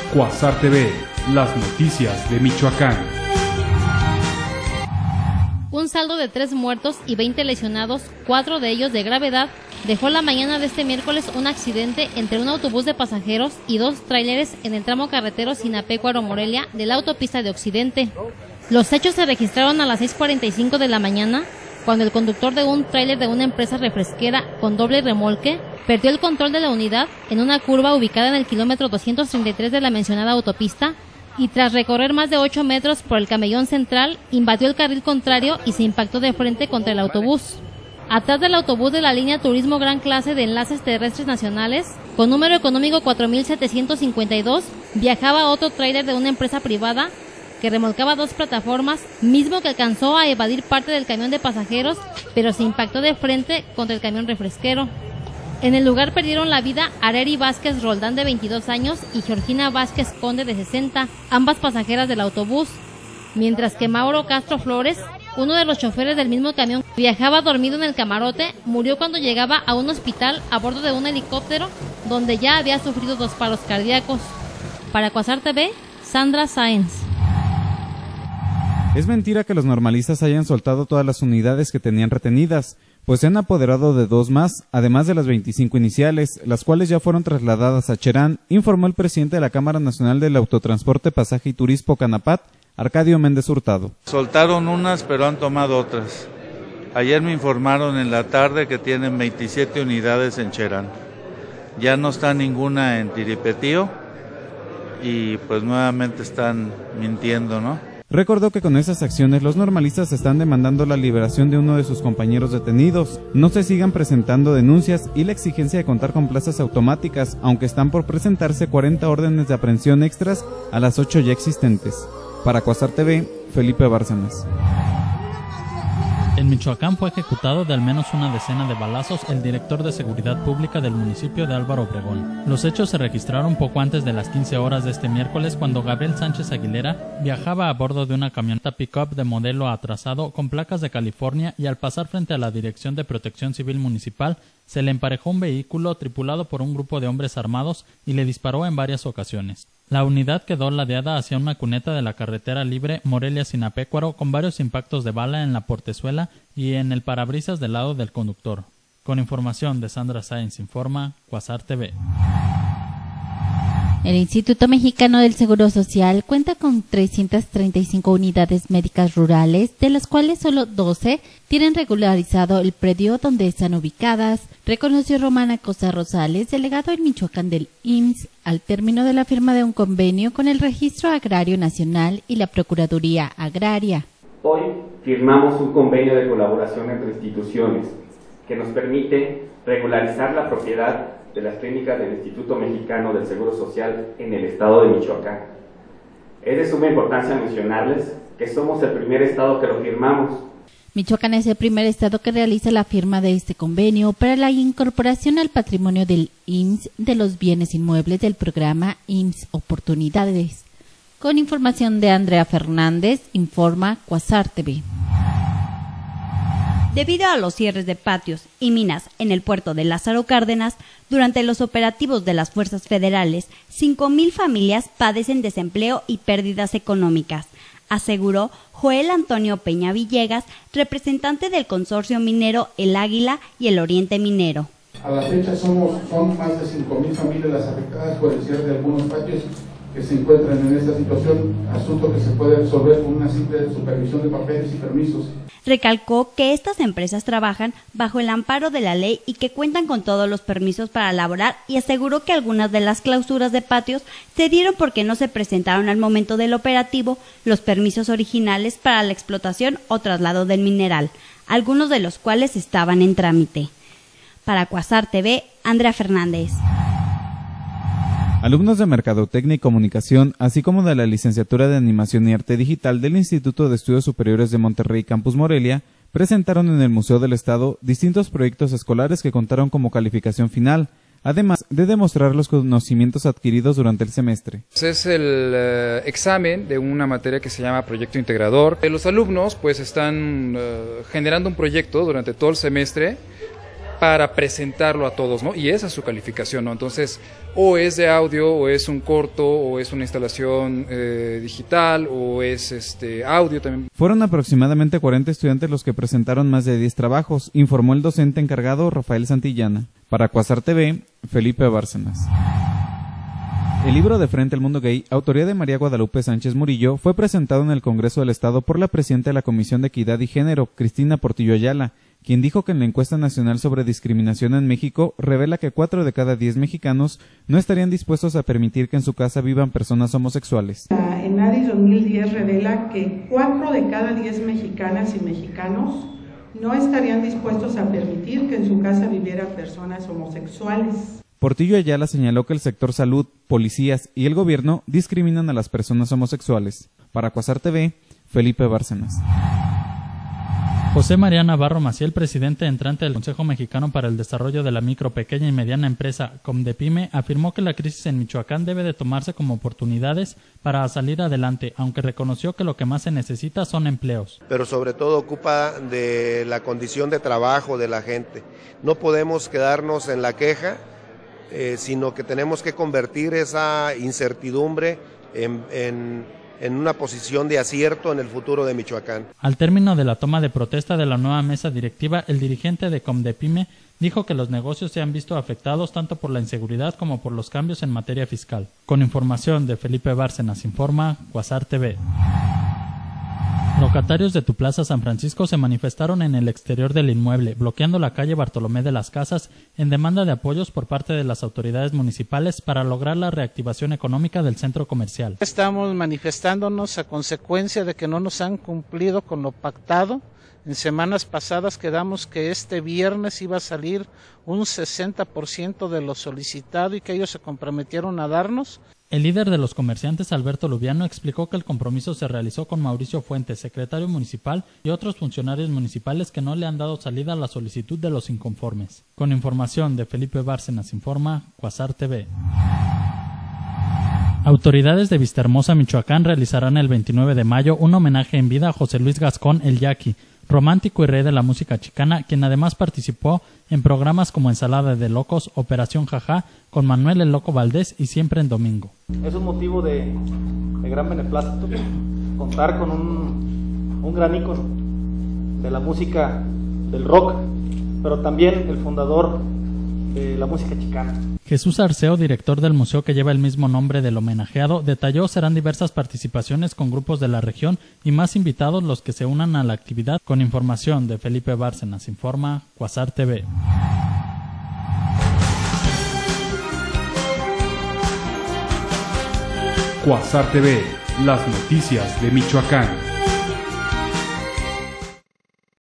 Cuasar TV, las noticias de Michoacán. Un saldo de 3 muertos y 20 lesionados, 4 de ellos de gravedad, dejó la mañana de este miércoles un accidente entre un autobús de pasajeros y 2 tráileres en el tramo carretero Sinapecuaro-Morelia de la autopista de Occidente. Los hechos se registraron a las 6:45 de la mañana, cuando el conductor de un tráiler de una empresa refresquera con doble remolque perdió el control de la unidad en una curva ubicada en el kilómetro 233 de la mencionada autopista y tras recorrer más de 8 metros por el camellón central, invadió el carril contrario y se impactó de frente contra el autobús. Atrás del autobús de la línea Turismo Gran Clase de Enlaces Terrestres Nacionales, con número económico 4752, viajaba otro tráiler de una empresa privada que remolcaba 2 plataformas, mismo que alcanzó a evadir parte del camión de pasajeros, pero se impactó de frente contra el camión refresquero. En el lugar perdieron la vida Areri Vázquez Roldán, de 22 años, y Georgina Vázquez Conde, de 60, ambas pasajeras del autobús, mientras que Mauro Castro Flores, uno de los choferes del mismo camión, viajaba dormido en el camarote, murió cuando llegaba a un hospital a bordo de un helicóptero, donde ya había sufrido 2 paros cardíacos. Para Cuasar TV, Sandra Sáenz. Es mentira que los normalistas hayan soltado todas las unidades que tenían retenidas, pues se han apoderado de 2 más, además de las 25 iniciales, las cuales ya fueron trasladadas a Cherán, informó el presidente de la Cámara Nacional del Autotransporte, Pasaje y Turismo Canapat, Arcadio Méndez Hurtado. Soltaron unas, pero han tomado otras. Ayer me informaron en la tarde que tienen 27 unidades en Cherán. Ya no está ninguna en Tiripetío y pues nuevamente están mintiendo, ¿no? Recordó que con esas acciones los normalistas están demandando la liberación de uno de sus compañeros detenidos, no se sigan presentando denuncias y la exigencia de contar con plazas automáticas, aunque están por presentarse 40 órdenes de aprehensión extras a las 8 ya existentes. Para Cuasar TV, Felipe Bárcenas. En Michoacán fue ejecutado de al menos una decena de balazos el director de Seguridad Pública del municipio de Álvaro Obregón. Los hechos se registraron poco antes de las 15 horas de este miércoles, cuando Gabriel Sánchez Aguilera viajaba a bordo de una camioneta pick-up de modelo atrasado con placas de California y al pasar frente a la Dirección de Protección Civil Municipal se le emparejó un vehículo tripulado por un grupo de hombres armados y le disparó en varias ocasiones. La unidad quedó ladeada hacia una cuneta de la carretera libre Morelia-Sinapecuaro con varios impactos de bala en la portezuela y en el parabrisas del lado del conductor. Con información de Sandra Sáenz, informa Cuasar TV. El Instituto Mexicano del Seguro Social cuenta con 335 unidades médicas rurales, de las cuales solo 12 tienen regularizado el predio donde están ubicadas, reconoció Román Acosta Rosales, delegado en Michoacán del IMSS, al término de la firma de un convenio con el Registro Agrario Nacional y la Procuraduría Agraria. Hoy firmamos un convenio de colaboración entre instituciones que nos permite regularizar la propiedad de las clínicas del Instituto Mexicano del Seguro Social en el estado de Michoacán. Es de suma importancia mencionarles que somos el primer estado que lo firmamos. Michoacán es el primer estado que realiza la firma de este convenio para la incorporación al patrimonio del IMSS de los bienes inmuebles del programa IMSS Oportunidades. Con información de Andrea Fernández, informa Cuasar TV. Debido a los cierres de patios y minas en el puerto de Lázaro Cárdenas, durante los operativos de las fuerzas federales, 5,000 familias padecen desempleo y pérdidas económicas, aseguró Joel Antonio Peña Villegas, representante del consorcio minero El Águila y el Oriente Minero. A la fecha son más de 5,000 familias las afectadas por el cierre de algunos patios que se encuentran en esta situación, asunto que se puede resolver con una simple supervisión de papeles y permisos. Recalcó que estas empresas trabajan bajo el amparo de la ley y que cuentan con todos los permisos para laborar, y aseguró que algunas de las clausuras de patios se dieron porque no se presentaron al momento del operativo los permisos originales para la explotación o traslado del mineral, algunos de los cuales estaban en trámite. Para Cuasar TV, Andrea Fernández. Alumnos de Mercadotecnia y Comunicación, así como de la Licenciatura de Animación y Arte Digital del Instituto de Estudios Superiores de Monterrey Campus Morelia, presentaron en el Museo del Estado distintos proyectos escolares que contaron como calificación final, además de demostrar los conocimientos adquiridos durante el semestre. Es el examen de una materia que se llama Proyecto Integrador. Los alumnos pues están generando un proyecto durante todo el semestre para presentarlo a todos, ¿no? Y esa es su calificación, ¿no? Entonces, o es de audio, o es un corto, o es una instalación digital, o es audio también. Fueron aproximadamente 40 estudiantes los que presentaron más de 10 trabajos, informó el docente encargado Rafael Santillana. Para Cuasar TV, Felipe Bárcenas. El libro De Frente al Mundo Gay, autoría de María Guadalupe Sánchez Murillo, fue presentado en el Congreso del Estado por la presidenta de la Comisión de Equidad y Género, Cristina Portillo Ayala, quien dijo que en la encuesta nacional sobre discriminación en México revela que 4 de cada 10 mexicanos no estarían dispuestos a permitir que en su casa vivan personas homosexuales. La ENADIS 2010 revela que 4 de cada 10 mexicanas y mexicanos no estarían dispuestos a permitir que en su casa vivieran personas homosexuales. Portillo Ayala señaló que el sector salud, policías y el gobierno discriminan a las personas homosexuales. Para Cuasar TV, Felipe Bárcenas. José María Navarro Maciel, presidente entrante del Consejo Mexicano para el Desarrollo de la Micro, Pequeña y Mediana Empresa, COMDEPYME, afirmó que la crisis en Michoacán debe de tomarse como oportunidades para salir adelante, aunque reconoció que lo que más se necesita son empleos. Pero sobre todo ocupa de la condición de trabajo de la gente. No podemos quedarnos en la queja, sino que tenemos que convertir esa incertidumbre en una posición de acierto en el futuro de Michoacán. Al término de la toma de protesta de la nueva mesa directiva, el dirigente de COMDEPYME dijo que los negocios se han visto afectados tanto por la inseguridad como por los cambios en materia fiscal. Con información de Felipe Bárcenas, informa Cuasar TV. Locatarios de tu Plaza San Francisco se manifestaron en el exterior del inmueble, bloqueando la calle Bartolomé de las Casas en demanda de apoyos por parte de las autoridades municipales para lograr la reactivación económica del centro comercial. Estamos manifestándonos a consecuencia de que no nos han cumplido con lo pactado. En semanas pasadas quedamos que este viernes iba a salir un 60% de lo solicitado y que ellos se comprometieron a darnos. El líder de los comerciantes, Alberto Lubiano, explicó que el compromiso se realizó con Mauricio Fuentes, secretario municipal, y otros funcionarios municipales que no le han dado salida a la solicitud de los inconformes. Con información de Felipe Bárcenas, informa Cuasar TV. Autoridades de Vistahermosa, Michoacán, realizarán el 29 de mayo un homenaje en vida a José Luis Gascón El Yaqui, romántico y rey de la música chicana, quien además participó en programas como Ensalada de Locos, Operación Jajá, con Manuel el Loco Valdés y Siempre en Domingo. Es un motivo de gran beneplácito contar con un gran ícono de la música del rock, pero también el fundador de la música chicana. Jesús Arceo, director del museo que lleva el mismo nombre del homenajeado, detalló serán diversas participaciones con grupos de la región y más invitados los que se unan a la actividad. Con información de Felipe Bárcenas, informa Cuasar TV. Cuasar TV, las noticias de Michoacán.